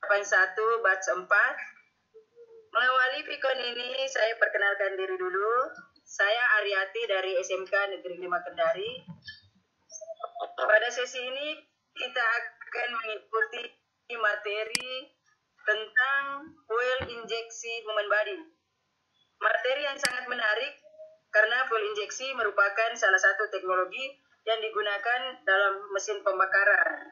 batch 4. Mengawali Pikon ini, saya perkenalkan diri dulu. Saya Aryati dari SMK Negeri 5 Kendari. Pada sesi ini, kita akan mengikuti materi tentang fuel injeksi human body. Materi yang sangat menarik karena fuel injeksi merupakan salah satu teknologi yang digunakan dalam mesin pembakaran.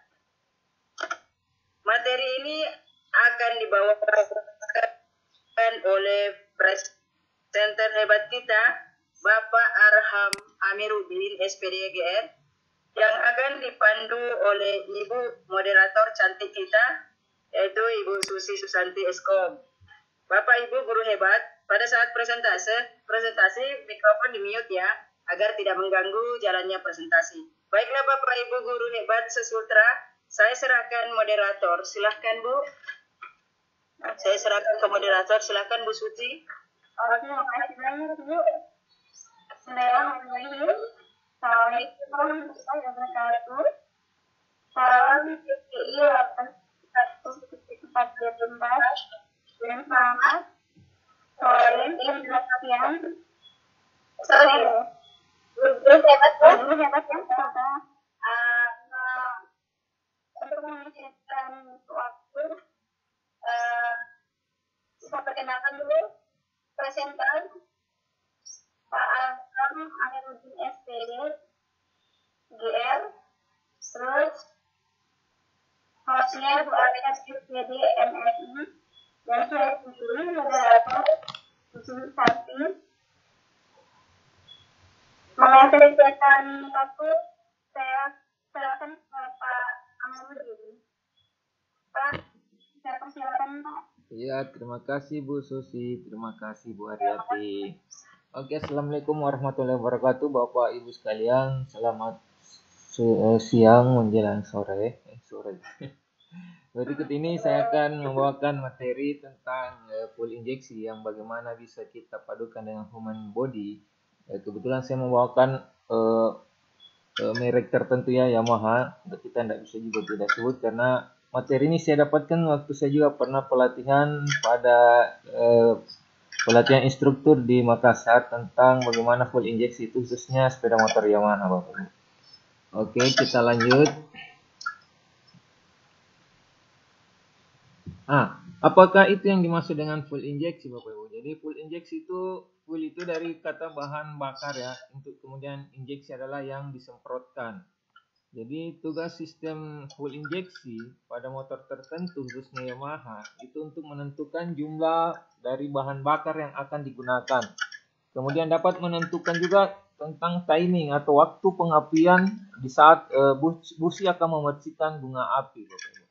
Materi ini akan dibawakan oleh presenter hebat kita, Bapak Arham Amiruddin, SPDGR, yang akan dipandu oleh Ibu moderator cantik kita, yaitu Ibu Susi Susanti Eskom. Bapak Ibu guru hebat, pada saat presentasi mikrofon di-mute ya, agar tidak mengganggu jalannya presentasi. Baiklah Bapak Ibu guru hebat sesutra, saya serahkan moderator. Silahkan Bu. Saya serahkan ke moderator. Silahkan Bu Suci. Oke, makasih banyak Bu. Bismillahirrahmanirrahim. Assalamualaikum warahmatullahi wabarakatuh. Salam CPI 8114 dan selamat sore siang. Sore. Guru hebat Bu. Guru hebat yang serta untuk mengisikan waktu. Saya perkenalkan dulu presenter Pak Arham Amiruddin SPD GR, terus hostnya Bu Aryati SPD MSI, dan saya sendiri moderator Susi Santi. Mengakhiri kegiatan satu, saya serahkan ke Pak Amiruddin. Pak, saya persilakan Pak. Ya, terima kasih Bu Susi, terima kasih Bu Aryati. Oke, Assalamualaikum warahmatullahi wabarakatuh Bapak Ibu sekalian. Selamat siang menjelang sore. Berikut ini saya akan membawakan materi tentang fuel injeksi yang bagaimana bisa kita padukan dengan human body. Kebetulan saya membawakan merek tertentu ya, Yamaha. Kita tidak bisa juga tidak sebut karena materi ini saya dapatkan waktu saya juga pernah pelatihan pada pelatihan instruktur di Makassar tentang bagaimana fuel injeksi itu khususnya sepeda motor Yamaha Bapak Ibu. Oke, kita lanjut. Apakah itu yang dimaksud dengan fuel injeksi Bapak Ibu? Jadi fuel injeksi itu, fuel itu dari kata bahan bakar ya, untuk kemudian injeksi adalah yang disemprotkan. Jadi tugas sistem fuel injeksi pada motor tertentu khususnya Yamaha itu untuk menentukan jumlah dari bahan bakar yang akan digunakan. Kemudian dapat menentukan juga tentang timing atau waktu pengapian di saat busi akan memercikan bunga api.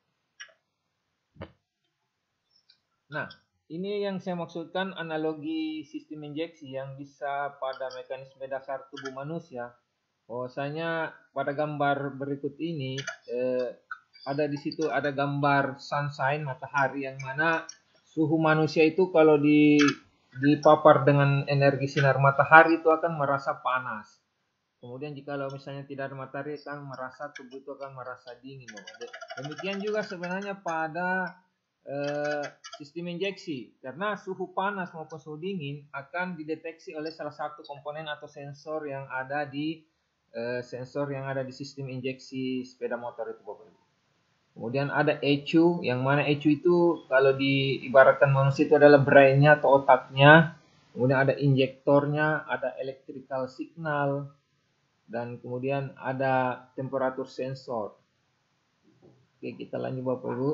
Nah, ini yang saya maksudkan analogi sistem injeksi yang bisa pada mekanisme dasar tubuh manusia. Bahwasanya pada gambar berikut ini ada di situ ada gambar sunshine, matahari, yang mana suhu manusia itu kalau dipapar dengan energi sinar matahari itu akan merasa panas. Kemudian jika misalnya tidak ada matahari akan merasa tubuh itu akan merasa dingin. Demikian juga sebenarnya pada sistem injeksi, karena suhu panas maupun suhu dingin akan dideteksi oleh salah satu komponen atau sensor yang ada di sistem injeksi sepeda motor itu Bapak Ibu. Kemudian ada ECU, yang mana ECU itu kalau diibaratkan manusia itu adalah brainnya atau otaknya. Kemudian ada injektornya, ada electrical signal, dan kemudian ada temperatur sensor. Oke, kita lanjut Bapak Ibu.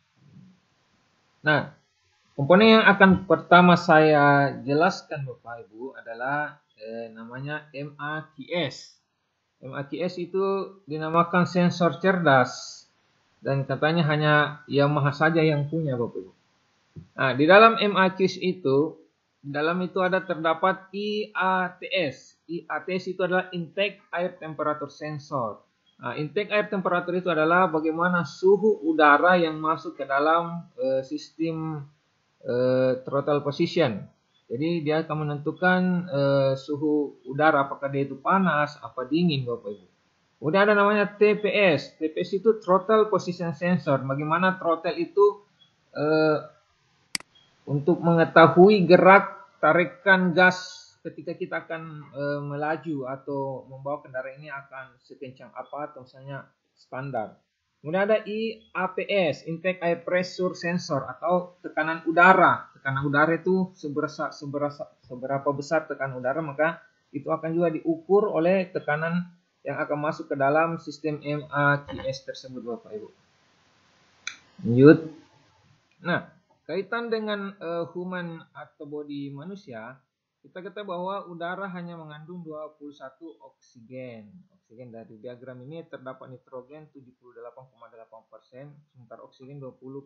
Nah, komponen yang akan pertama saya jelaskan Bapak Ibu adalah namanya MAQS. MAQS itu dinamakan sensor cerdas dan katanya hanya Yamaha saja yang punya Bapak Ibu. Nah, di dalam MAQS itu, terdapat IATS. IATS itu adalah intake air temperature sensor. Nah, intake air temperature itu adalah bagaimana suhu udara yang masuk ke dalam sistem throttle position. Jadi dia akan menentukan suhu udara, apakah dia itu panas, apa dingin Bapak Ibu. Udah ada namanya TPS. TPS itu throttle position sensor. Bagaimana throttle itu eh, untuk mengetahui gerak tarikan gas ketika kita akan melaju atau membawa kendaraan ini akan sekencang apa atau misalnya standar. Kemudian ada IAPS, Intake Air Pressure Sensor atau tekanan udara. Tekanan udara itu seberapa besar tekanan udara, maka itu akan juga diukur oleh tekanan yang akan masuk ke dalam sistem MAQS tersebut, Bapak Ibu. Lanjut. Nah, kaitan dengan human atau body manusia, kita ketahui bahwa udara hanya mengandung 21 oksigen. Oksigen dari diagram ini terdapat nitrogen 78,8%, sementara oksigen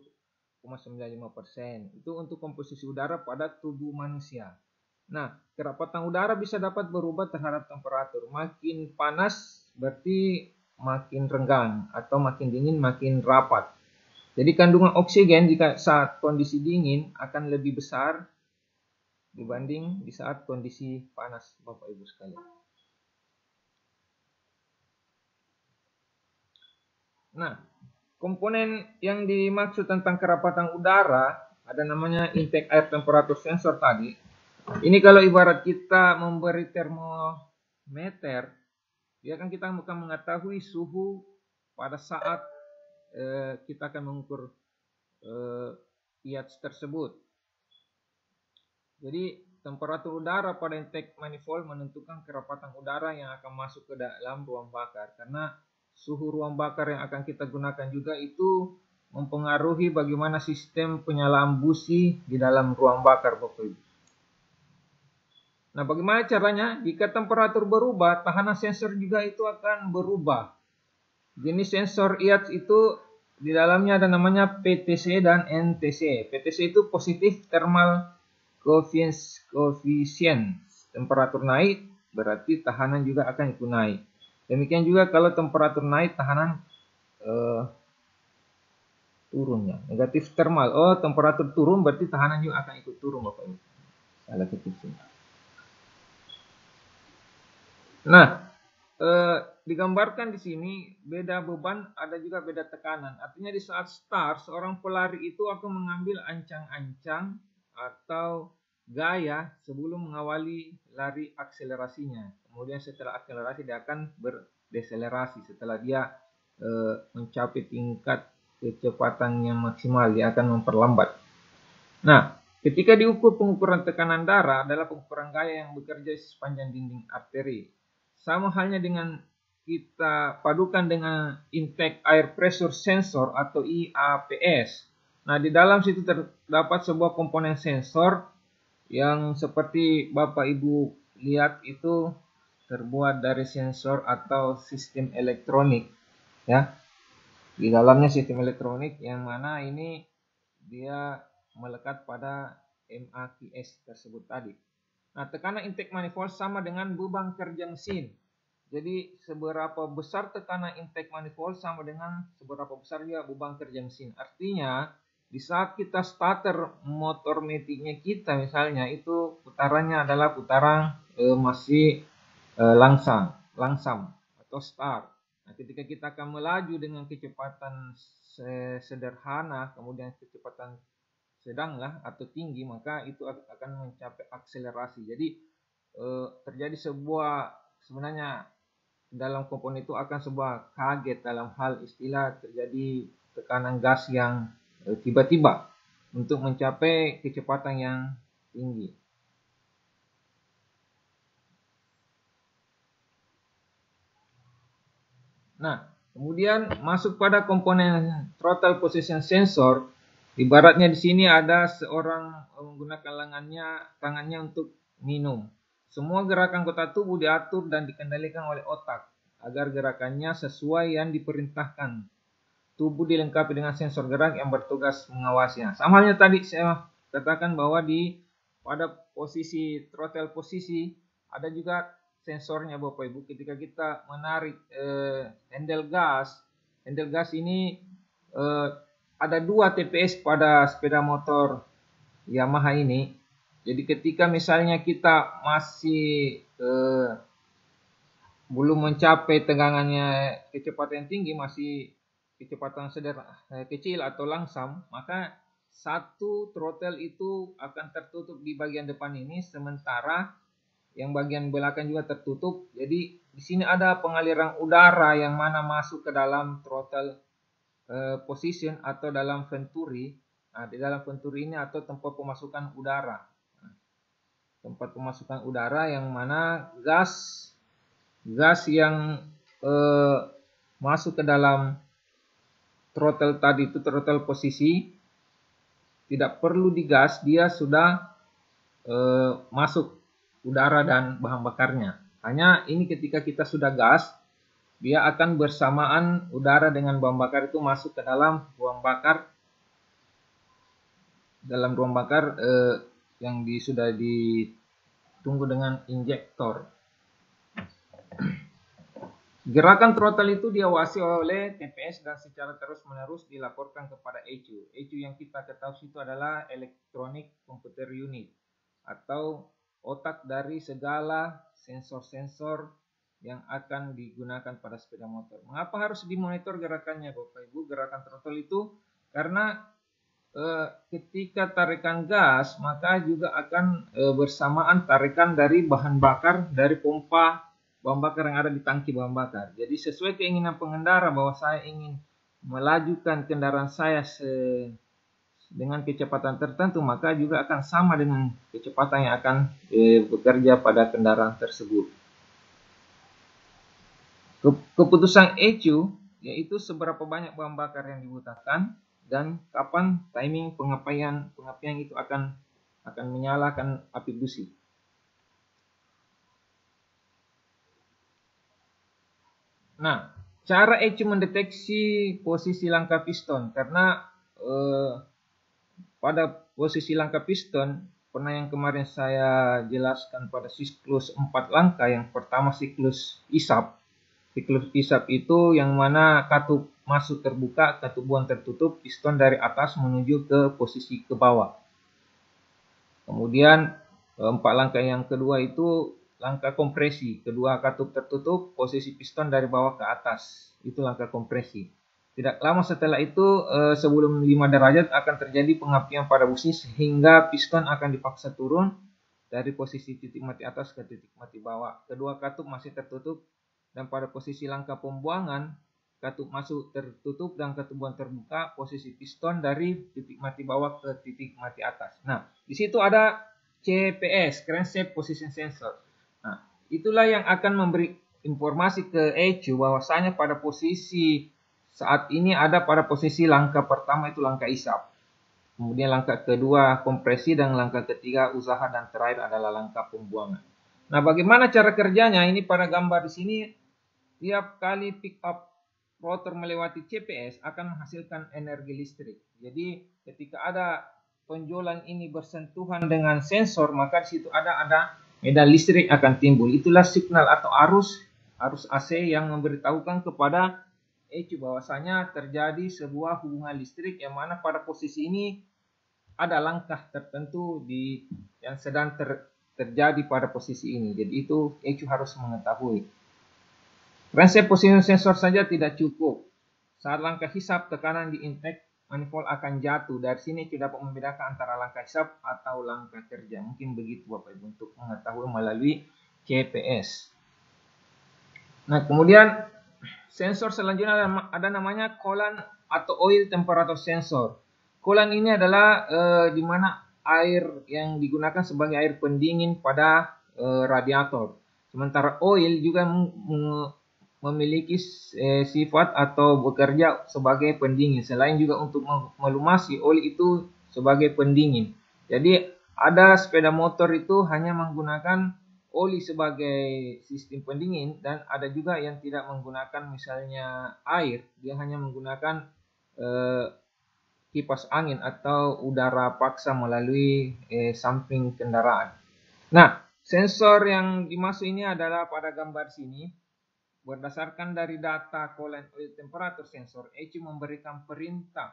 20,95%. Itu untuk komposisi udara pada tubuh manusia. Nah, kerapatan udara bisa dapat berubah terhadap temperatur. Makin panas berarti makin renggang, atau makin dingin makin rapat. Jadi kandungan oksigen jika saat kondisi dingin akan lebih besar dibanding di saat kondisi panas, Bapak Ibu sekalian. Nah, komponen yang dimaksud tentang kerapatan udara ada namanya intake air temperature sensor tadi. Ini kalau ibarat kita memberi termometer, dia kan kita akan mengetahui suhu pada saat kita akan mengukur IATS tersebut. Jadi temperatur udara pada intake manifold menentukan kerapatan udara yang akan masuk ke dalam ruang bakar. Karena suhu ruang bakar yang akan kita gunakan juga itu mempengaruhi bagaimana sistem penyalaan busi di dalam ruang bakar, Bapak Ibu. Nah, bagaimana caranya? Jika temperatur berubah, tahanan sensor juga itu akan berubah. Jenis sensor IATS itu di dalamnya ada namanya PTC dan NTC. PTC itu positif thermal coefficient. Temperatur naik berarti tahanan juga akan ikut naik. Demikian juga kalau temperatur naik, tahanan turunnya. Negatif thermal. Oh, temperatur turun berarti tahanan juga akan ikut turun, Bapak Ibu. Salah ketik sini. Nah, digambarkan di sini beda beban, ada juga beda tekanan. Artinya di saat start, seorang pelari itu akan mengambil ancang-ancang atau gaya sebelum mengawali lari akselerasinya. Kemudian setelah akselerasi dia akan berdeselerasi. Setelah dia mencapai tingkat kecepatan yang maksimal, dia akan memperlambat. Nah, ketika diukur pengukuran tekanan darah adalah pengukuran gaya yang bekerja sepanjang dinding arteri. Sama halnya dengan kita padukan dengan intake air pressure sensor atau IAPS. Nah, di dalam situ terdapat sebuah komponen sensor yang seperti Bapak Ibu lihat itu terbuat dari sensor atau sistem elektronik, ya. Di dalamnya sistem elektronik yang mana ini dia melekat pada MAQS tersebut tadi. Nah, tekanan intake manifold sama dengan beban kerja mesin. Jadi seberapa besar tekanan intake manifold sama dengan seberapa besar juga beban kerja mesin. Artinya di saat kita starter motor metiknya kita misalnya itu putarannya adalah putaran masih langsam atau start. Nah, ketika kita akan melaju dengan kecepatan sederhana, kemudian kecepatan sedang lah atau tinggi, maka itu akan mencapai akselerasi. Jadi terjadi sebuah, sebenarnya dalam komponen itu akan sebuah kaget dalam hal istilah terjadi tekanan gas yang tiba-tiba untuk mencapai kecepatan yang tinggi. Nah, kemudian masuk pada komponen throttle position sensor. Ibaratnya di sini ada seorang menggunakan tangannya untuk minum. Semua gerakan anggota tubuh diatur dan dikendalikan oleh otak agar gerakannya sesuai yang diperintahkan. Tubuh dilengkapi dengan sensor gerak yang bertugas mengawasinya. Sama halnya tadi saya katakan bahwa pada posisi throttle posisi ada juga sensornya, Bapak Ibu. Ketika kita menarik handle gas ini ada 2 TPS pada sepeda motor Yamaha ini. Jadi ketika misalnya kita masih belum mencapai tegangannya kecepatan tinggi, masih kecepatan kecil atau langsam, maka satu throttle itu akan tertutup di bagian depan ini, sementara yang bagian belakang juga tertutup. Jadi di sini ada pengaliran udara yang mana masuk ke dalam throttle position atau dalam venturi. Nah, di dalam venturi ini atau tempat pemasukan udara. Tempat pemasukan udara yang mana gas yang masuk ke dalam throttle tadi itu, throttle posisi, tidak perlu digas, dia sudah masuk udara dan bahan bakarnya. Hanya ini ketika kita sudah gas, dia akan bersamaan udara dengan bahan bakar itu masuk ke dalam ruang bakar, yang sudah ditunggu dengan injektor. Gerakan throttle itu diawasi oleh TPS dan secara terus-menerus dilaporkan kepada ECU. ECU yang kita ketahui itu adalah Electronic Computer Unit atau otak dari segala sensor-sensor yang akan digunakan pada sepeda motor. Mengapa harus dimonitor gerakannya, Bapak Ibu? Gerakan throttle itu karena ketika tarikan gas, maka juga akan bersamaan tarikan dari bahan bakar dari pompa bahan bakar yang ada di tangki bahan bakar. Jadi sesuai keinginan pengendara bahwa saya ingin melajukan kendaraan saya dengan kecepatan tertentu, maka juga akan sama dengan kecepatan yang akan bekerja pada kendaraan tersebut. Keputusan ECU yaitu seberapa banyak bahan bakar yang dibutuhkan dan kapan timing pengapaian itu akan menyalakan api busi. Nah, cara ECU mendeteksi posisi langkah piston, karena pada posisi langkah piston pernah yang kemarin saya jelaskan pada siklus 4 langkah. Yang pertama siklus isap. Siklus isap itu yang mana katup masuk terbuka, katup buang tertutup, piston dari atas menuju ke posisi ke bawah. Kemudian 4 langkah yang kedua itu langkah kompresi. Kedua katup tertutup, posisi piston dari bawah ke atas. Itu langkah kompresi. Tidak lama setelah itu, sebelum 5 derajat akan terjadi pengapian pada busi sehingga piston akan dipaksa turun dari posisi titik mati atas ke titik mati bawah. Kedua katup masih tertutup dan pada posisi langkah pembuangan, katup masuk tertutup dan katup buang terbuka, posisi piston dari titik mati bawah ke titik mati atas. Nah, di situ ada CPS, Crankshaft Position Sensor. Nah, itulah yang akan memberi informasi ke ECU bahwasanya pada posisi saat ini ada pada posisi langkah pertama itu langkah isap. Kemudian langkah kedua kompresi dan langkah ketiga usaha dan terakhir adalah langkah pembuangan. Nah, bagaimana cara kerjanya? Ini pada gambar di sini, tiap kali pick up rotor melewati CPS akan menghasilkan energi listrik. Jadi ketika ada tonjolan ini bersentuhan dengan sensor, maka di situ ada medan listrik akan timbul. Itulah signal atau arus AC yang memberitahukan kepada ECU bahwasanya terjadi sebuah hubungan listrik yang mana pada posisi ini ada langkah tertentu yang sedang terjadi pada posisi ini. Jadi itu ECU harus mengetahui. Crankshaft position sensor saja tidak cukup. Saat langkah hisap, tekanan di intake manifold akan jatuh. Dari sini tidak dapat membedakan antara langkah hisap atau langkah kerja. Mungkin begitu Bapak Ibu untuk mengetahui melalui CPS. Nah, kemudian sensor selanjutnya ada namanya coolant atau oil temperature sensor. Coolant ini adalah di mana air yang digunakan sebagai air pendingin pada radiator. Sementara oil juga memiliki sifat atau bekerja sebagai pendingin. Selain juga untuk melumasi, oli itu sebagai pendingin. Jadi ada sepeda motor itu hanya menggunakan oli sebagai sistem pendingin dan ada juga yang tidak menggunakan misalnya air. Dia hanya menggunakan kipas angin atau udara paksa melalui samping kendaraan. Nah, sensor yang dimaksud ini adalah pada gambar sini. Berdasarkan dari data coolant oil temperature sensor, ECU memberikan perintah.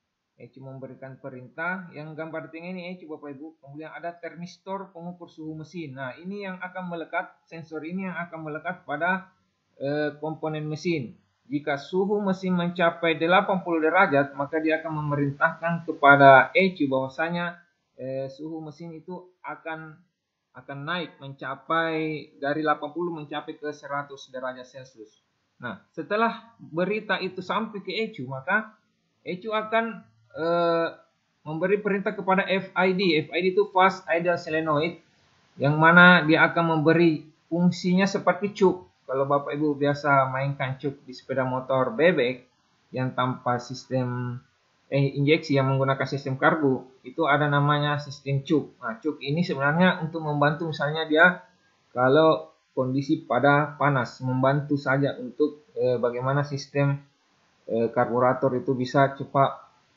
Yang gambar tengah ini ECU Bapak Ibu. Kemudian ada termistor pengukur suhu mesin. Nah, ini yang akan melekat, sensor ini yang akan melekat pada komponen mesin. jika suhu mesin mencapai 80 derajat, maka dia akan memerintahkan kepada ECU bahwasanya suhu mesin itu akan naik mencapai dari 80 mencapai ke 100 derajat Celcius. Nah, setelah berita itu sampai ke ECU, maka ECU akan memberi perintah kepada FID. FID itu Fast Idle Solenoid, yang mana dia akan memberi fungsinya seperti cuk. Kalau Bapak Ibu biasa mainkan cuk di sepeda motor bebek yang tanpa sistem injeksi yang menggunakan sistem karbu, itu ada namanya sistem cuk. Nah, cuk ini sebenarnya untuk membantu misalnya dia kalau kondisi pada panas, membantu saja untuk bagaimana sistem karburator itu bisa cepat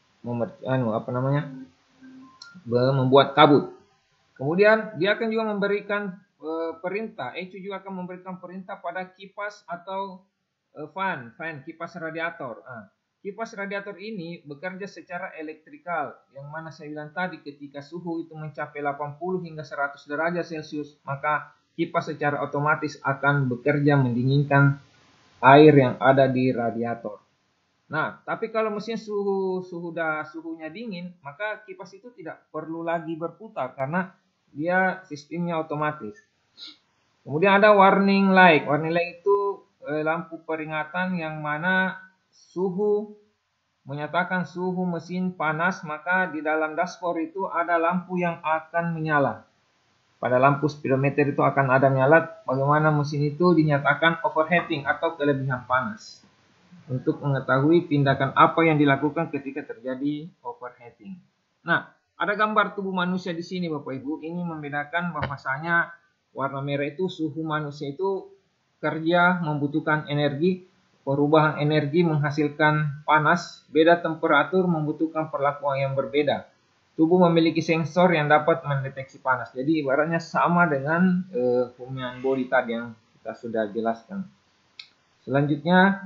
membuat kabut. Kemudian dia akan juga memberikan perintah, ECU juga akan memberikan perintah pada kipas atau fan kipas radiator. Kipas radiator ini bekerja secara elektrikal, yang mana saya bilang tadi ketika suhu itu mencapai 80 hingga 100 derajat Celcius, maka kipas secara otomatis akan bekerja mendinginkan air yang ada di radiator. Nah, tapi kalau mesin suhunya dingin, maka kipas itu tidak perlu lagi berputar karena dia sistemnya otomatis. Kemudian ada warning light. Warning light itu lampu peringatan yang mana menyatakan suhu mesin panas, maka di dalam dashboard itu ada lampu yang akan menyala. Pada lampu speedometer itu akan ada menyala bagaimana mesin itu dinyatakan overheating atau kelebihan panas, untuk mengetahui tindakan apa yang dilakukan ketika terjadi overheating. Nah, ada gambar tubuh manusia di sini Bapak Ibu. Ini membedakan bahwasanya warna merah itu suhu manusia itu kerja membutuhkan energi, perubahan energi menghasilkan panas, beda temperatur membutuhkan perlakuan yang berbeda. Tubuh memiliki sensor yang dapat mendeteksi panas. Jadi ibaratnya sama dengan human body tadi yang kita sudah jelaskan. Selanjutnya,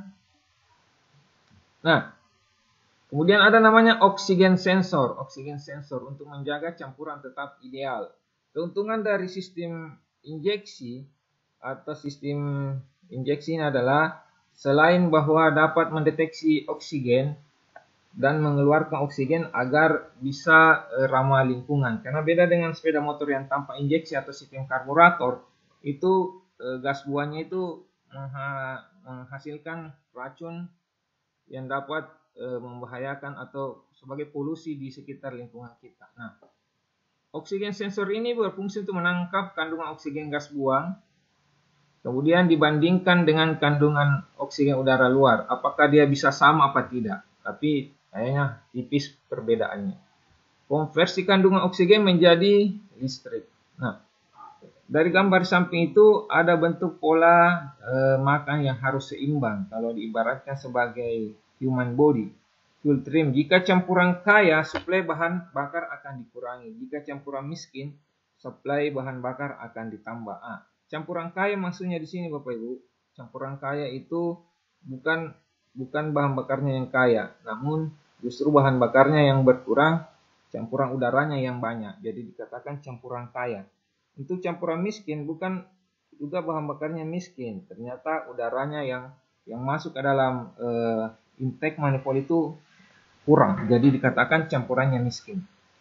nah, kemudian ada namanya oksigen sensor. Oksigen sensor untuk menjaga campuran tetap ideal. Keuntungan dari sistem injeksi atau sistem injeksi ini adalah selain bahwa dapat mendeteksi oksigen dan mengeluarkan oksigen agar bisa ramah lingkungan. Karena beda dengan sepeda motor yang tanpa injeksi atau sistem karburator, itu gas buangnya itu menghasilkan racun yang dapat membahayakan atau sebagai polusi di sekitar lingkungan kita. Nah, oksigen sensor ini berfungsi untuk menangkap kandungan oksigen gas buang, kemudian dibandingkan dengan kandungan oksigen udara luar. Apakah dia bisa sama apa tidak? Tapi kayaknya tipis perbedaannya. Konversi kandungan oksigen menjadi listrik. Nah, dari gambar samping itu ada bentuk pola makan yang harus seimbang. Kalau diibaratkan sebagai human body, full trim. Jika campuran kaya, suplai bahan bakar akan dikurangi. Jika campuran miskin, suplai bahan bakar akan ditambah. Campuran kaya maksudnya di sini Bapak Ibu. Campuran kaya itu bukan bahan bakarnya yang kaya, namun justru bahan bakarnya yang berkurang, campuran udaranya yang banyak. Jadi dikatakan campuran kaya. Untuk campuran miskin bukan juga bahan bakarnya miskin, ternyata udaranya yang masuk ke dalam intake manifold itu kurang, jadi dikatakan campurannya miskin.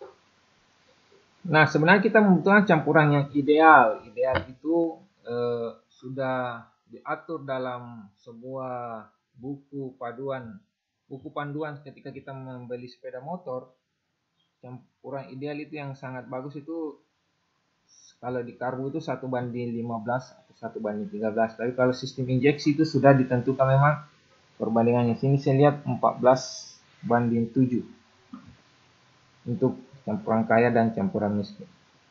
Nah, sebenarnya kita membutuhkan campuran yang ideal. Ideal itu sudah diatur dalam sebuah buku panduan ketika kita membeli sepeda motor. Campuran ideal itu yang sangat bagus itu kalau di karbu itu 1:15 atau 1:13. Tapi kalau sistem injeksi itu sudah ditentukan memang perbandingannya. Sini saya lihat 14:7 untuk campuran kaya dan campuran miskin.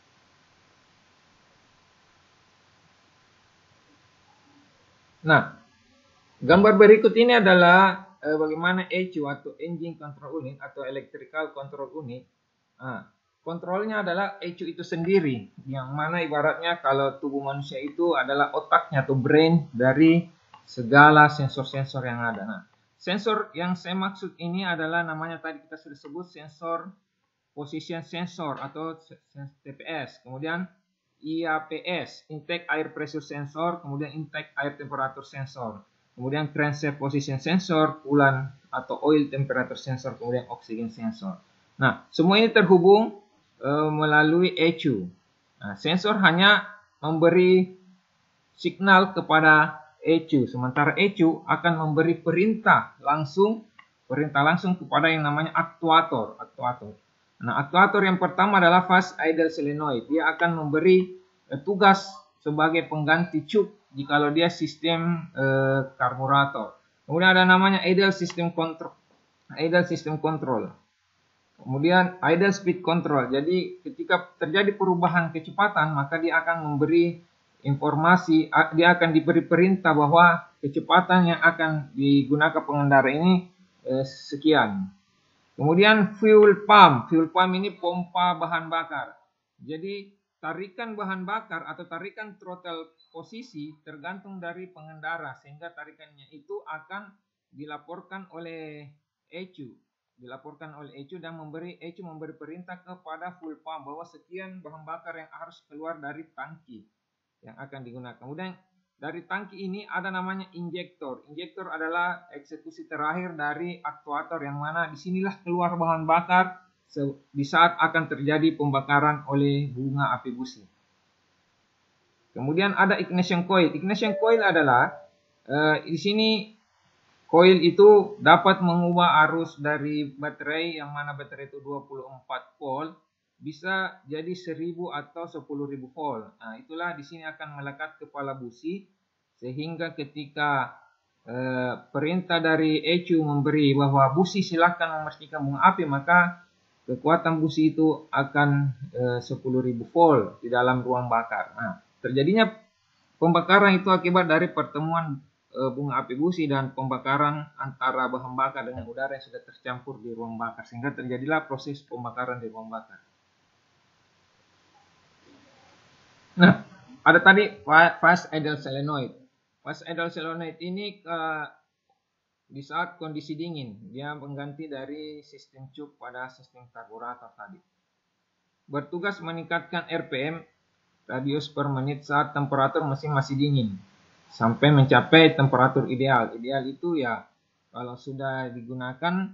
Nah, gambar berikut ini adalah bagaimana ECU atau Engine Control Unit atau Electrical Control Unit. Kontrolnya adalah ECU itu sendiri, yang mana ibaratnya kalau tubuh manusia itu adalah otaknya atau brain dari segala sensor-sensor yang ada. Nah, sensor yang saya maksud ini adalah namanya tadi kita sudah sebut sensor position sensor atau TPS. Kemudian IAPS, intake air pressure sensor, kemudian intake air temperature sensor. kemudian crankshaft position sensor, coolant atau oil temperature sensor, kemudian oxygen sensor. Nah, semua ini terhubung melalui ECU. Nah, sensor hanya memberi signal kepada ECU, sementara ECU akan memberi perintah langsung kepada yang namanya aktuator. Nah, aktuator yang pertama adalah fast idle solenoid. Dia akan memberi tugas sebagai pengganti cup jikalau dia sistem karburator. Kemudian ada namanya idle system control. Kemudian idle speed control. Jadi ketika terjadi perubahan kecepatan, maka dia akan memberi informasi, dia akan diberi perintah bahwa kecepatan yang akan digunakan pengendara ini sekian. Kemudian fuel pump ini pompa bahan bakar. Jadi tarikan bahan bakar atau tarikan throttle posisi tergantung dari pengendara, sehingga tarikannya itu akan dilaporkan oleh ECU. Dan ECU memberi perintah kepada fuel pump bahwa sekian bahan bakar yang harus keluar dari tangki yang akan digunakan. Kemudian dari tangki ini ada namanya injektor. Injektor adalah eksekusi terakhir dari aktuator, yang mana disinilah keluar bahan bakar di saat akan terjadi pembakaran oleh bunga api busi. Kemudian ada ignition coil. Ignition coil adalah di sini coil itu dapat mengubah arus dari baterai, yang mana baterai itu 24 volt bisa jadi 1000 atau 10.000 volt. Nah, itulah di sini akan melekat kepala busi, sehingga ketika perintah dari ECU memberi bahwa busi silakan mematikan bunga api, maka kekuatan busi itu akan 10.000 volt di dalam ruang bakar. Nah, terjadinya pembakaran itu akibat dari pertemuan bunga api busi dan pembakaran antara bahan bakar dengan udara yang sudah tercampur di ruang bakar, sehingga terjadilah proses pembakaran di ruang bakar. Nah, ada tadi fast idle solenoid. Fast idle solenoid ini di saat kondisi dingin, dia mengganti dari sistem cup pada sistem karburator tadi. Bertugas meningkatkan RPM, radius per menit, saat temperatur mesin masih dingin, sampai mencapai temperatur ideal. Ideal itu ya kalau sudah digunakan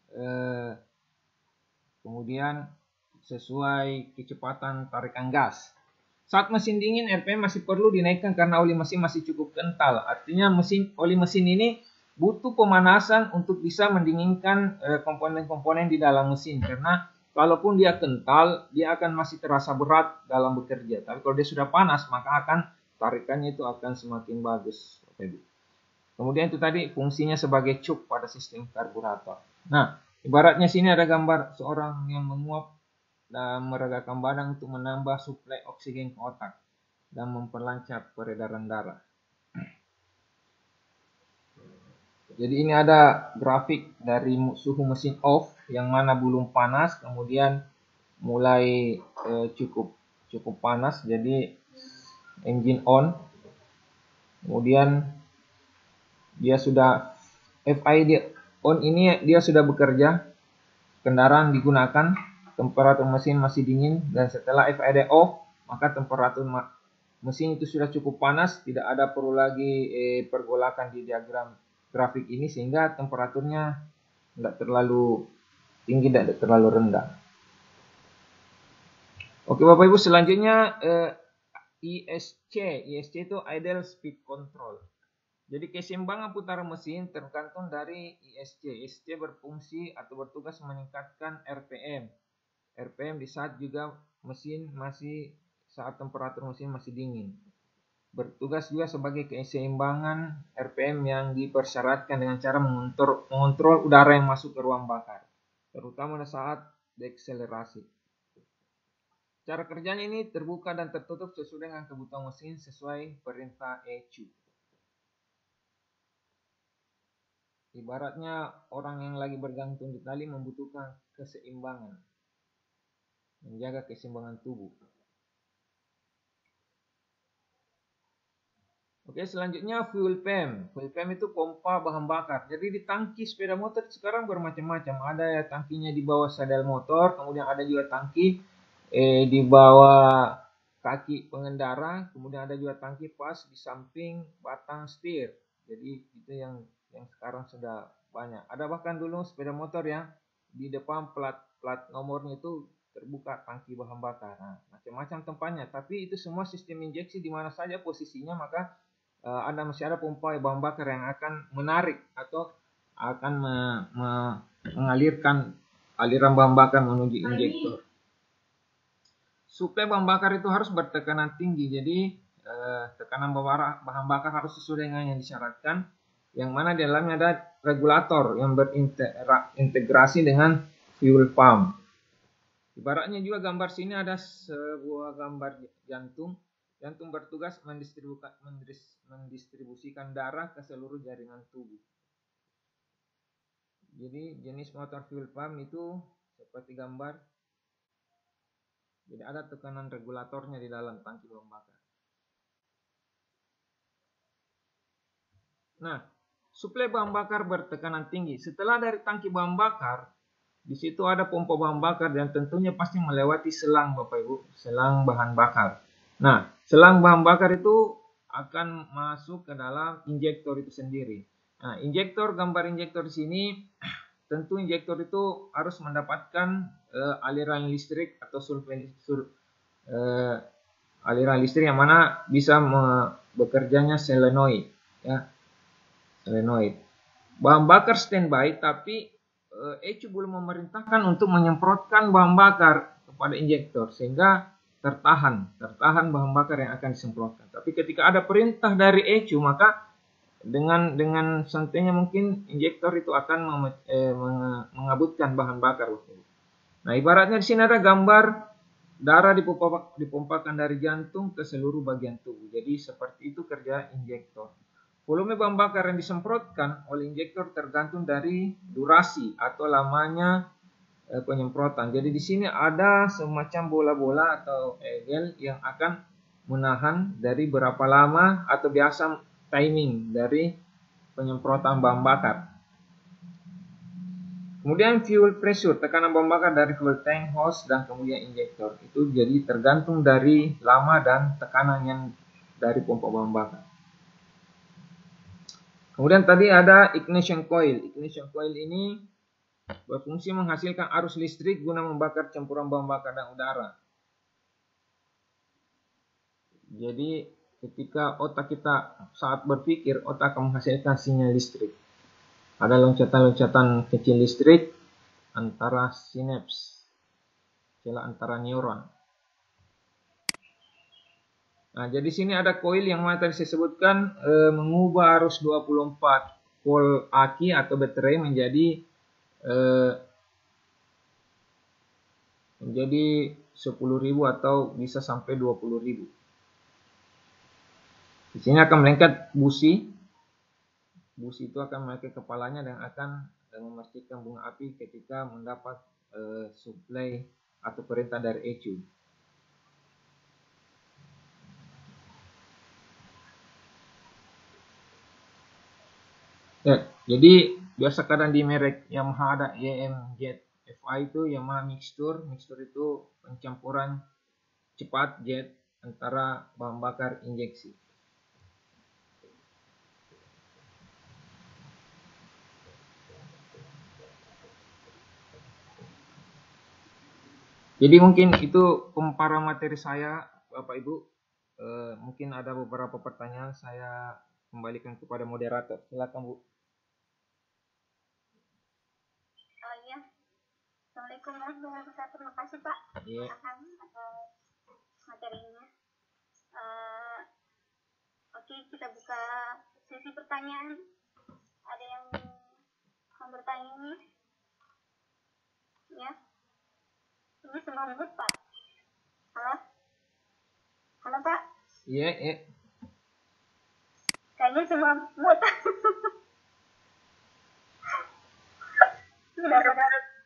kemudian sesuai kecepatan tarikan gas. Saat mesin dingin, RPM masih perlu dinaikkan karena oli mesin masih cukup kental. Artinya oli mesin ini butuh pemanasan untuk bisa mendinginkan komponen-komponen di dalam mesin. Karena kalaupun dia kental, dia akan masih terasa berat dalam bekerja. Tapi kalau dia sudah panas, maka tarikannya itu akan semakin bagus. Kemudian itu tadi fungsinya sebagai cup pada sistem karburator. Nah, ibaratnya sini ada gambar seorang yang menguap dan meregakan badan untuk menambah suplai oksigen ke otak dan memperlancar peredaran darah. Jadi ini ada grafik dari suhu mesin off, yang mana belum panas, kemudian mulai cukup panas, jadi engine on, kemudian dia sudah FID on, ini dia sudah bekerja, kendaraan digunakan, temperatur mesin masih dingin, dan setelah FID off, maka temperatur mesin itu sudah cukup panas, tidak ada perlu lagi pergolakan di diagram grafik ini, sehingga temperaturnya tidak terlalu tinggi, tidak terlalu rendah. Oke Bapak Ibu, selanjutnya ISC itu idle speed control. Jadi keseimbangan putaran mesin tergantung dari ISC. ISC berfungsi atau bertugas meningkatkan RPM di saat juga saat temperatur mesin masih dingin. Bertugas juga sebagai keseimbangan RPM yang dipersyaratkan dengan cara mengontrol udara yang masuk ke ruang bakar, terutama saat deakselerasi. Cara kerjanya ini terbuka dan tertutup sesuai dengan kebutuhan mesin sesuai perintah ECU. Ibaratnya orang yang lagi bergantung di tali membutuhkan keseimbangan, menjaga keseimbangan tubuh. Oke, selanjutnya fuel pump. Fuel pump itu pompa bahan bakar. Jadi di tangki sepeda motor sekarang bermacam-macam. Ada ya tangkinya di bawah sadel motor, kemudian ada juga tangki di bawah kaki pengendara, kemudian ada juga tangki pas di samping batang setir. Jadi itu yang sekarang sudah banyak. Ada bahkan dulu sepeda motor yang di depan plat nomornya itu terbuka tangki bahan bakar. Nah, macam-macam tempatnya. Tapi itu semua sistem injeksi di mana saja posisinya, maka masih ada pompa bahan bakar yang akan menarik atau akan mengalirkan aliran bahan bakar menuju injektor. Suplai bahan bakar itu harus bertekanan tinggi. Jadi tekanan bahan bakar harus sesuai dengan yang disyaratkan, yang mana di dalamnya ada regulator yang berintegrasi dengan fuel pump. Ibaratnya juga gambar sini ada sebuah gambar jantung. Jantung bertugas mendistribusikan darah ke seluruh jaringan tubuh. Jadi jenis motor fuel pump itu seperti gambar. Jadi ada tekanan regulatornya di dalam tangki bahan bakar. Nah, suplai bahan bakar bertekanan tinggi. Setelah dari tangki bahan bakar, di situ ada pompa bahan bakar dan tentunya pasti melewati selang, Bapak Ibu, selang bahan bakar. Nah, selang bahan bakar itu akan masuk ke dalam injektor itu sendiri. Nah, gambar injektor di sini, tentu injektor itu harus mendapatkan aliran listrik atau aliran listrik yang mana bisa bekerjanya solenoid, ya. Solenoid. Bahan bakar standby, tapi ECU belum memerintahkan untuk menyemprotkan bahan bakar kepada injektor sehingga tertahan bahan bakar yang akan disemprotkan. Tapi ketika ada perintah dari ECU, maka dengan santainya mungkin injektor itu akan mengabutkan bahan bakar. Nah, ibaratnya di sini ada gambar darah dipompakan dari jantung ke seluruh bagian tubuh. Jadi seperti itu kerja injektor. Volume bahan bakar yang disemprotkan oleh injektor tergantung dari durasi atau lamanya penyemprotan. Jadi di sini ada semacam bola-bola atau egel yang akan menahan dari berapa lama atau biasa timing dari penyemprotan bahan bakar. Kemudian fuel pressure, tekanan bahan bakar dari fuel tank, hose, dan kemudian injektor. Itu jadi tergantung dari lama dan tekanan yang dari pompa bahan bakar. Kemudian tadi ada ignition coil. Ignition coil ini berfungsi menghasilkan arus listrik guna membakar campuran bahan bakar dan udara. Jadi ketika otak kita saat berpikir, otak akan menghasilkan sinyal listrik. Ada loncatan-loncatan kecil listrik antara sinaps, celah antara neuron. Nah, jadi sini ada koil yang mana tadi saya sebutkan mengubah arus 24 volt aki atau baterai menjadi 10.000 atau bisa sampai 20.000. Di sini akan melengket busi. Busi itu akan melengket kepalanya dan akan memastikan bunga api ketika mendapat suplai atau perintah dari ECU. Ya, jadi biasa kadang di merek Yamaha ada YM-Jet FI itu Yamaha mixture itu pencampuran cepat jet antara bahan bakar injeksi. Jadi mungkin itu pemaparan materi saya, Bapak Ibu. Mungkin ada beberapa pertanyaan, saya kembalikan kepada moderator. Silakan, Bu. Iya. Assalamualaikum warahmatullahi wabarakatuh. Terima kasih, Pak. Iya. Atas materinya. Oke, kita buka sesi pertanyaan. Ada yang mau bertanya nih? Ya. Ini semua mute, Pak. Halo? Halo, Pak? Iya, iya. Kayaknya semua mute. Sudah pada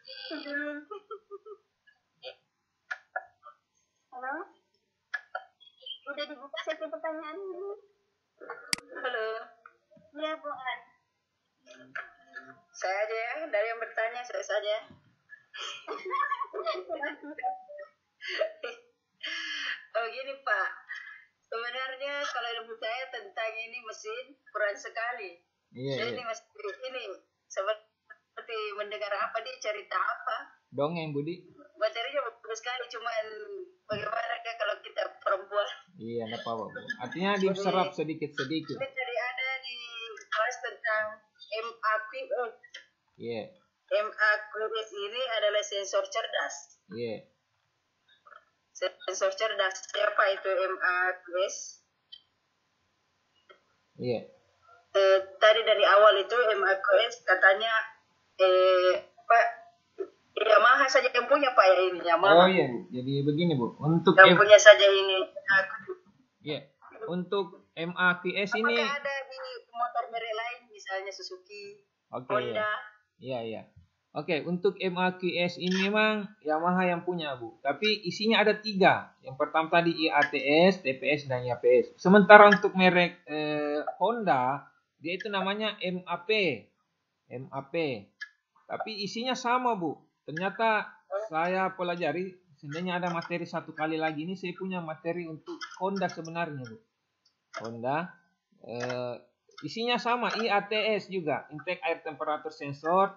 halo? Udah dibuka sesi pertanyaan ini? Halo. Iya, Bu An. Saya aja ya, dari yang bertanya saya saja. Oh gini Pak, sebenarnya kalau ilmu saya tentang ini mesin kurang sekali. Iya, Jadi iya. ini seperti mendengar apa dia cerita apa. Dongeng, Budi. Materinya bagus sekali, cuman bagaimana kalau kita perempuan. Iya, enggak apa-apa, Bu. Artinya diserap sedikit-sedikit. Ini tadi ada di kelas tentang MAQS. Iya. MAQS ini adalah sensor cerdas. Iya. Sensor cerdas. Siapa itu MAQS? Iya. Tadi dari awal itu MAQS katanya Pak Yamaha saja yang punya Pak ya ini Yamaha. Oh iya, Bu. Jadi begini, Bu. Untuk yang punya saja ini. Iya. Untuk MAQS ini apakah ada di motor merek lain misalnya Suzuki, Oke, Honda? Iya, iya. Oke, untuk MAQS ini memang Yamaha yang punya, Bu. Tapi isinya ada 3. Yang pertama tadi IATS, TPS, dan IAPS. Sementara untuk merek Honda, dia itu namanya MAP. MAP. Tapi isinya sama, Bu. Ternyata saya pelajari, sebenarnya ada materi satu kali lagi ini, saya punya materi untuk Honda sebenarnya, Bu. Honda. Isinya sama, IATS juga, intake air temperature sensor,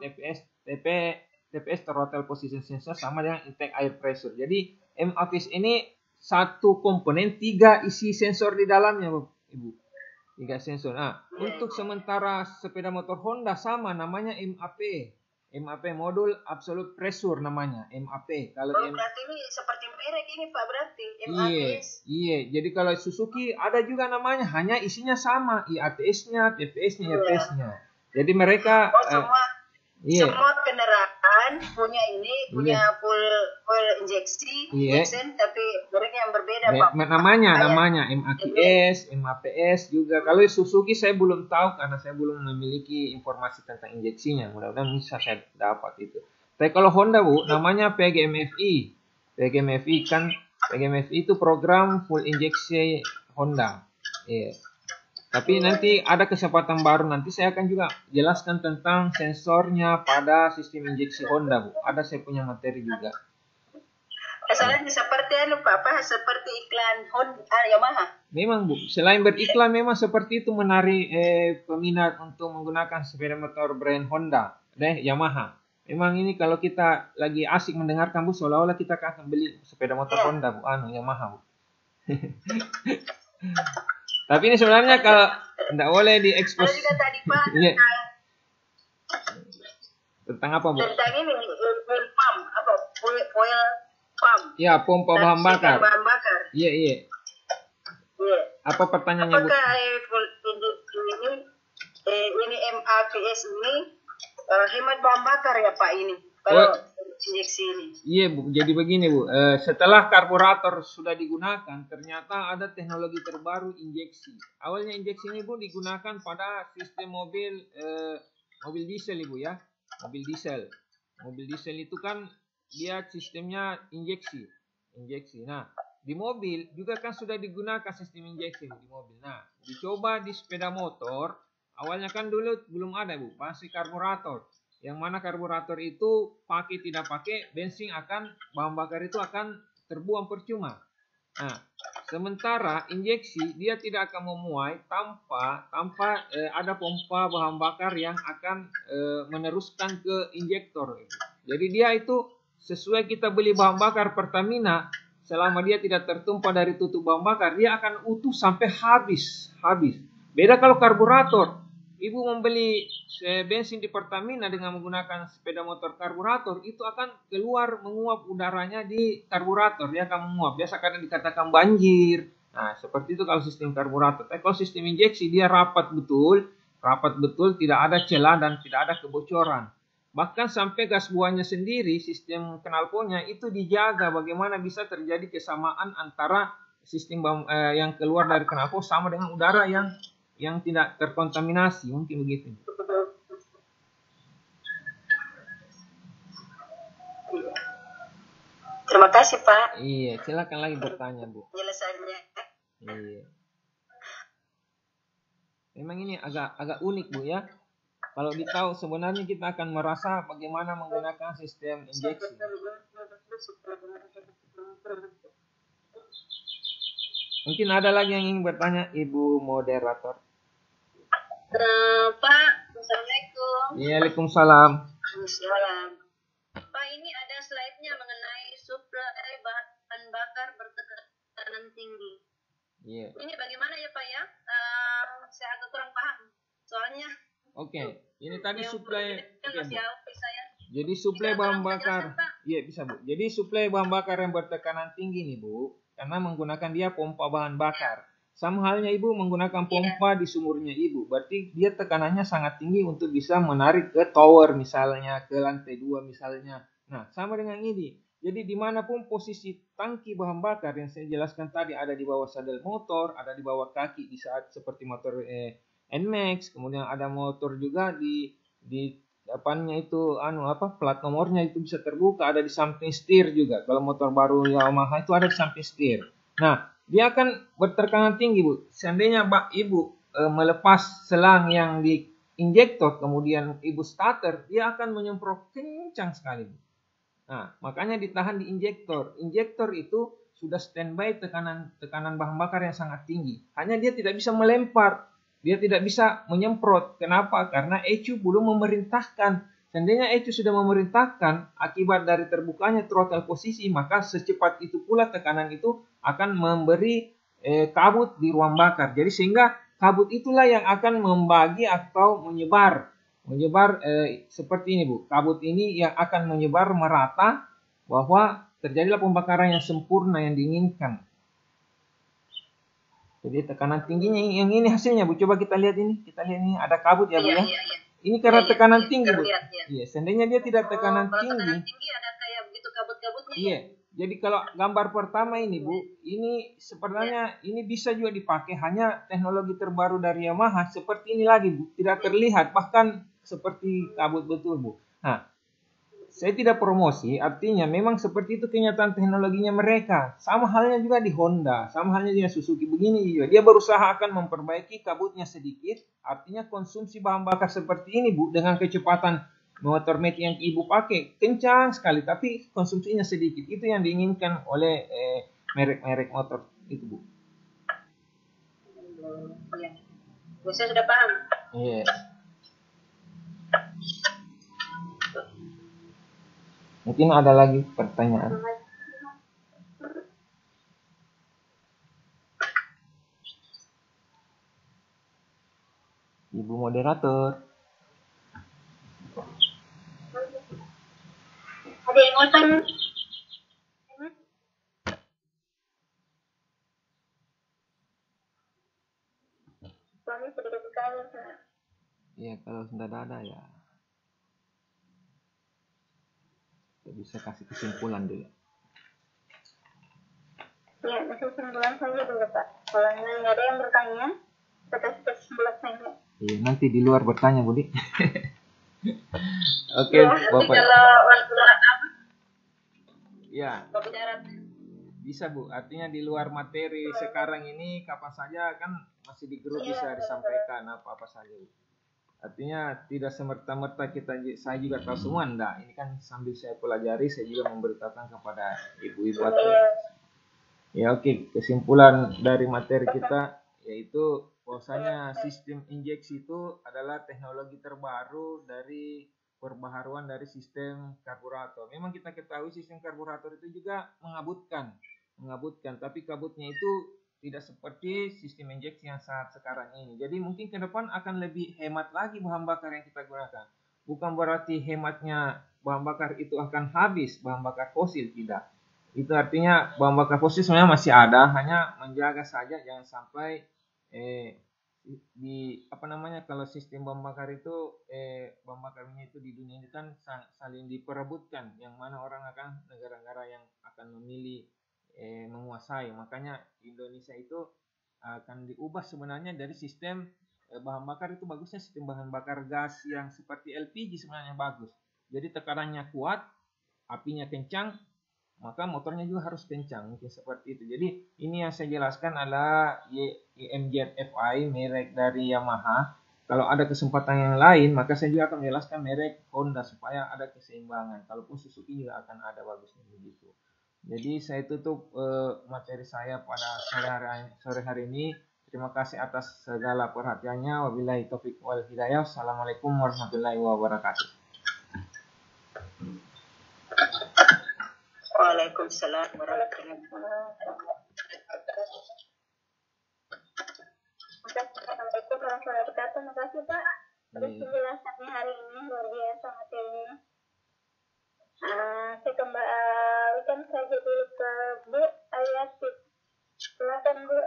TPS throttle position sensor, sama dengan intake air pressure. Jadi MAPS ini satu komponen 3 isi sensor di dalamnya, Ibu. 3 sensor. Nah, untuk sementara sepeda motor Honda sama, namanya MAP. MAP modul absolute pressure namanya, MAP. Kalau berarti ini seperti merek ini Pak berarti Iya, MAPS. iya. Jadi kalau Suzuki ada juga namanya, hanya isinya sama, IATS-nya, TPS-nya, IAPS-nya. Jadi mereka semua kendaraan punya ini, punya full injeksi, injection, tapi mereka yang berbeda Pak. Namanya MAQS, MAPS juga. Kalau Suzuki saya belum tahu karena saya belum memiliki informasi tentang injeksinya. Mudah-mudahan bisa saya dapat itu. Tapi kalau Honda, Bu, namanya PGMFI. PGMFI kan, PGMFI itu program full injeksi Honda. Iya. Tapi nanti ada kesempatan baru, nanti saya akan juga jelaskan tentang sensornya pada sistem injeksi Honda, Bu. Ada saya punya materi juga. Asalnya seperti seperti iklan Honda, Yamaha. Memang, Bu, selain beriklan memang seperti itu menarik peminat untuk menggunakan sepeda motor brand Honda, Yamaha. Memang ini kalau kita lagi asik mendengarkan, Bu, seolah-olah kita akan beli sepeda motor Honda, Bu, Yamaha, Bu. Tapi ini sebenarnya kalau tidak boleh diekspos. Ada juga tadi Pak tentang apa, Bu? Tentang ini oil pump, oil pump. Ya, pompa bahan bakar. Iya. Iya. Apa pertanyaannya, Bu? Apakah ini MAPS ini hemat bahan bakar ya Pak ini? Kalau injeksi ini. Iya, Bu. Jadi begini, Bu. Setelah karburator sudah digunakan, ternyata ada teknologi terbaru injeksi. Awalnya injeksi ini, Bu, digunakan pada sistem mobil diesel, Ibu ya. Mobil diesel. Mobil diesel itu kan dia sistemnya injeksi. Nah, di mobil juga kan sudah digunakan sistem injeksi di mobil. Nah, dicoba di sepeda motor. Awalnya kan dulu belum ada, Bu, masih karburator. Yang mana karburator itu pakai tidak pakai bensin bahan bakar itu akan terbuang percuma. Nah, sementara injeksi dia tidak akan memuai tanpa ada pompa bahan bakar yang akan meneruskan ke injektor. Jadi dia itu sesuai kita beli bahan bakar Pertamina, selama dia tidak tertumpah dari tutup bahan bakar, dia akan utuh sampai habis. Beda kalau karburator. Ibu membeli bensin di Pertamina dengan menggunakan sepeda motor karburator, itu akan keluar menguap udaranya di karburator, dia akan menguap. Biasa kadang dikatakan banjir. Nah, seperti itu kalau sistem karburator. Tapi kalau sistem injeksi dia rapat betul, tidak ada celah dan tidak ada kebocoran. Bahkan sampai gas buahnya sendiri, sistem knalpotnya itu dijaga bagaimana bisa terjadi kesamaan antara sistem yang keluar dari knalpot sama dengan udara yang tidak terkontaminasi, mungkin begitu. Terima kasih Pak. Iya, silakan lagi bertanya, Bu. Penjelasannya. Iya. Memang ini agak unik, Bu ya. Kalau ditahu sebenarnya kita akan merasa bagaimana menggunakan sistem injeksi. Mungkin ada lagi yang ingin bertanya, Ibu moderator. Pak, Assalamualaikum. Waalaikumsalam. Salam. Pak, ini ada slide-nya mengenai suplai bahan bakar bertekanan tinggi. Iya. Ini bagaimana ya Pak ya? Saya agak kurang paham. Soalnya Oke, ini tadi suplai. kan Oke, masih Bu. awal saya. Jadi suplai Bisa bahan tolong bakar. dijelaskan, Pak? Iya, bisa, Bu. Jadi suplai bahan bakar yang bertekanan tinggi nih, Bu, karena menggunakan dia pompa bahan bakar. Sama halnya Ibu menggunakan pompa di sumurnya Ibu. Berarti dia tekanannya sangat tinggi untuk bisa menarik ke tower misalnya, ke lantai 2 misalnya. Nah, sama dengan ini. Jadi dimanapun posisi tangki bahan bakar yang saya jelaskan tadi, ada di bawah sadel motor, ada di bawah kaki di saat seperti motor NMAX, kemudian ada motor juga di depannya itu plat nomornya itu bisa terbuka, ada di samping setir juga. Kalau motor baru Yamaha itu ada di samping setir. Nah, dia akan bertekanan tinggi, Bu. Seandainya Ibu melepas selang yang di injektor, kemudian Ibu starter, dia akan menyemprot kencang sekali, Bu. Nah, makanya ditahan di injektor. Injektor itu sudah standby tekanan bahan bakar yang sangat tinggi. Hanya dia tidak bisa melempar. Dia tidak bisa menyemprot. Kenapa? Karena ECU belum memerintahkan. Seandainya ECU sudah memerintahkan, akibat dari terbukanya throttle posisi, maka secepat itu pula tekanan itu akan memberi kabut di ruang bakar. Jadi sehingga kabut itulah yang akan membagi atau menyebar seperti ini, Bu. Kabut ini yang akan menyebar merata bahwa terjadilah pembakaran yang sempurna yang diinginkan. Jadi tekanan tingginya yang ini hasilnya, Bu. Coba kita lihat ini. Kita lihat ini ada kabut ya, Bu ya. Ini karena tekanan tinggi, Bu. Iya, seandainya dia tidak tekanan tinggi. Tekanan tinggi ada kayak begitu kabut-kabutnya. Iya. Jadi kalau gambar pertama ini, Bu, ini sebenarnya ini bisa juga dipakai, hanya teknologi terbaru dari Yamaha seperti ini lagi, Bu. Tidak terlihat, bahkan seperti kabut betul, Bu. Nah, saya tidak promosi, artinya memang seperti itu kenyataan teknologinya mereka. Sama halnya juga di Honda, sama halnya dengan Suzuki. Begini juga, dia berusaha akan memperbaiki kabutnya sedikit, artinya konsumsi bahan bakar seperti ini, Bu, dengan kecepatan motor metik yang Ibu pakai kencang sekali, tapi konsumsinya sedikit. Itu yang diinginkan oleh merek-merek motor itu, Bu. Ya, saya sudah paham. Iya. Mungkin ada lagi pertanyaan. Ibu moderator. Ada yang ngotong. Suami sedikit sekali. Iya, kalau sudah ada ya. Kita bisa kasih kesimpulan dulu. Ya, kesimpulan saja dulu, Pak. Kalau nggak ada yang bertanya, kita kasih kesimpulan saja. Iya, nanti di luar bertanya, Budi. Oke, Bapak. Kalau waktu apa? Ya. Kopi darat. Bisa, Bu. Artinya di luar materi sekarang ini kapan saja kan masih di grup bisa disampaikan apa-apa saja, Bu. Artinya tidak semerta-merta saya juga tahu semua, enggak. Ini kan sambil saya pelajari, saya juga memberitakan kepada ibu-ibu atau ya. Oke, kesimpulan dari materi kita yaitu bahwasanya sistem injeksi itu adalah teknologi terbaru dari perbaharuan dari sistem karburator. Memang kita ketahui sistem karburator itu juga mengabutkan, tapi kabutnya itu tidak seperti sistem injeksi yang saat sekarang ini. Jadi mungkin ke depan akan lebih hemat lagi bahan bakar yang kita gunakan. Bukan berarti hematnya bahan bakar itu akan habis, bahan bakar fosil, tidak. Itu artinya bahan bakar fosil sebenarnya masih ada, hanya menjaga saja jangan sampai kalau sistem bahan bakar itu bahan bakar minyak itu di dunia ini kan saling diperebutkan, yang mana orang akan negara-negara yang akan memilih menguasai. Makanya Indonesia itu akan diubah sebenarnya dari sistem bahan bakar itu bagusnya sistem bahan bakar gas yang seperti LPG sebenarnya bagus. Jadi tekanannya kuat, apinya kencang, maka motornya juga harus kencang, mungkin seperti itu. Jadi ini yang saya jelaskan adalah YMZ FI, merek dari Yamaha. Kalau ada kesempatan yang lain, maka saya juga akan menjelaskan merek Honda supaya ada keseimbangan. Kalaupun Suzuki juga akan ada bagusnya begitu. Jadi saya tutup materi saya pada sore hari ini. Terima kasih atas segala perhatiannya. Wabillahi taufiq wal hidayah. Assalamualaikum warahmatullahi wabarakatuh. Waalaikumsalam warahmatullahi wabarakatuh. Assalamualaikum warahmatullahi wabarakatuh. Terima kasih Pak atas penjelasannya hari ini, luar biasa materinya. Saya kembalikan saja dulu ke Bu Ayati. Silakan Bu.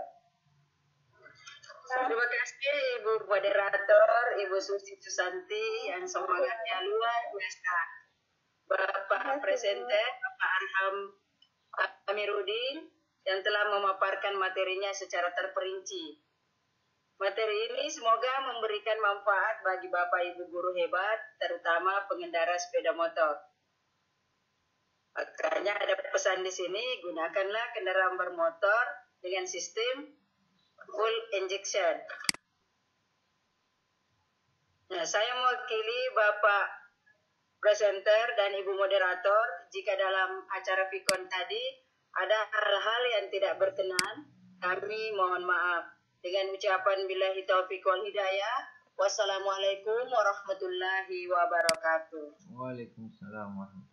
Terima kasih Ibu Moderator, Ibu Susi Susanti yang semangatnya luar biasa. Bapak Presenter, Bapak Arham Amiruddin yang telah memaparkan materinya secara terperinci. Materi ini semoga memberikan manfaat bagi Bapak Ibu guru hebat, terutama pengendara sepeda motor. Makanya ada pesan di sini, gunakanlah kendaraan bermotor dengan sistem full injection. Nah, saya mewakili Bapak Presenter dan Ibu Moderator, jika dalam acara Pikon tadi ada hal-hal yang tidak berkenan, kami mohon maaf. Dengan ucapan billahi taufiq wal hidayah, wassalamualaikum warahmatullahi wabarakatuh. Waalaikumsalam warahmatullahi wabarakatuh.